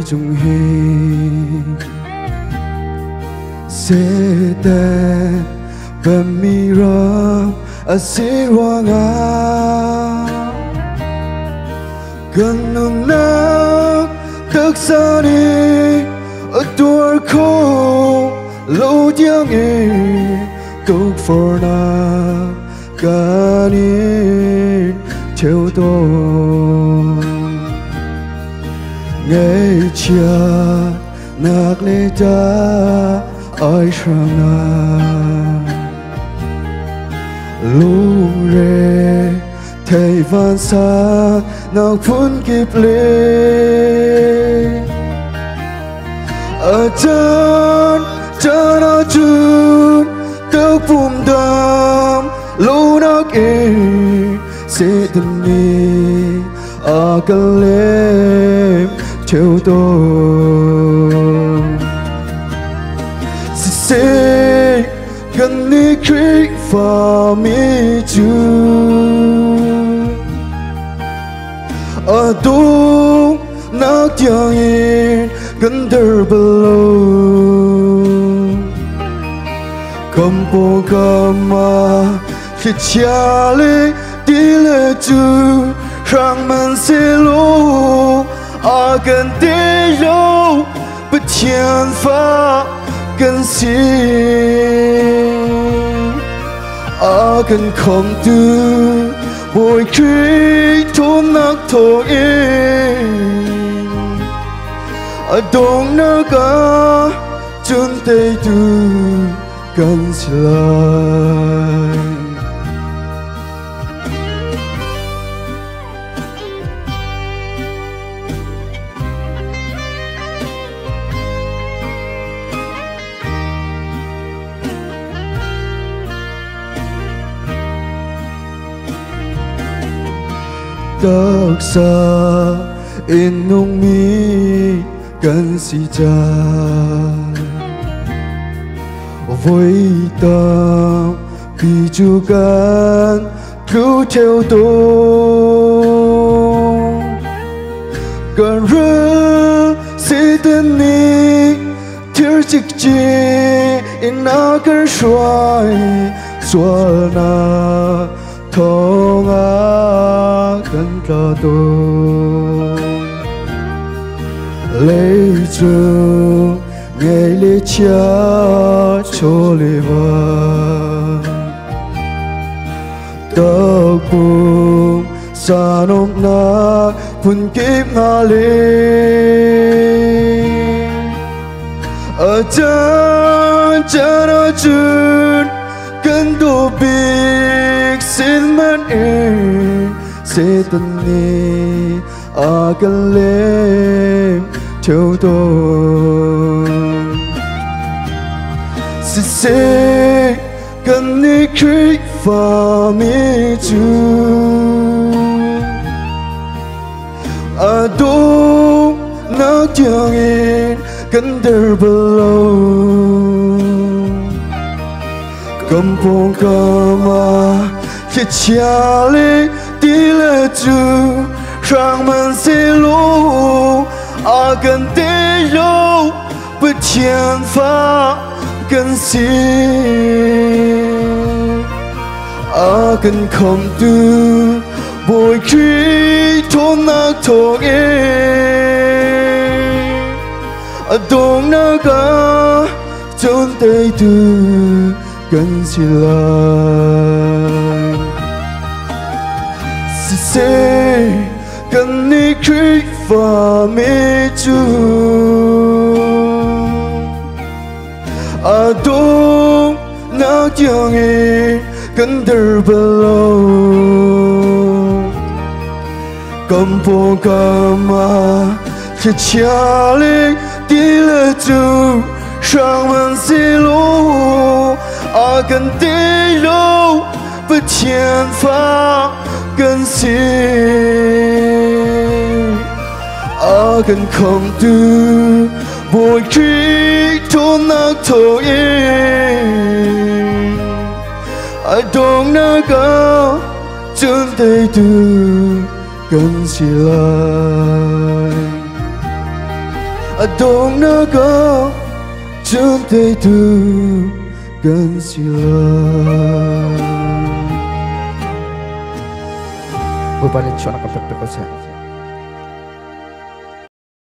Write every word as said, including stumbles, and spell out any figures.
chung hi se te bên mi ram a se wanga gần nung nắng thức xa đi ở tuổi khô lâu tiếng nghe câu phở na cả đi theo tôi nghe chia nạc lê ta ai sang na lu rê thầy van xa nào phun kịp lê ở chân chân ở chân tức vùng đam lu nạc ê sẽ tình đi ở cần lem theo tôi sẽ gần đi khi và mi chú ở đúng nát tiếng yên gần đời below cầm bộ cầm mà khi chia ly đi lệ chú rằng mình sẽ lũ ở gần đi lâu bất thiên phá gần xin ở gần không tư mỗi khi thôn nát thổ yên ở đông nơi cả chân tay tư gần lại tất xa in nung mi gần si cha với tâm vì chú can cứu theo tôi gần rơ si tên ni thiếu chiếc chi in na cơn xoay xóa na thông á gần cho tôi lấy trường ngày lễ cha cho lễ vang tơ bùm xa nông na phun kiếp ngã lên ở chân chân ở chân cần đồ big xin mất em sẽ tình đi ở gần lem theo tôi sẽ sẽ gần đi khi và mi chú ở đâu nát tiếng yên gần đời below cầm phong cầm mà khi chia ly đi lệ chú rằng mình sẽ lũ ở gần đi lâu bất thiên phá gần xin ở gần không tư mỗi khi thôn nát thổ yên ở đông nơi cả chân tay tư gần xin lại sẽ gần đi khi và mi chú ở đông nát tiếng yên gần đời below cầm bộ cầm mà khi chia ly đi lệ chú rằng mình sẽ lũ ở gần đi lâu bất thiên phá gần xin ở gần không tư mỗi khi thôn nát thổ yên ở đông nơi cao chân tay tư gần xin lại Adong naga Juntai tu Gan sila Bupalit siya nakapagpapasa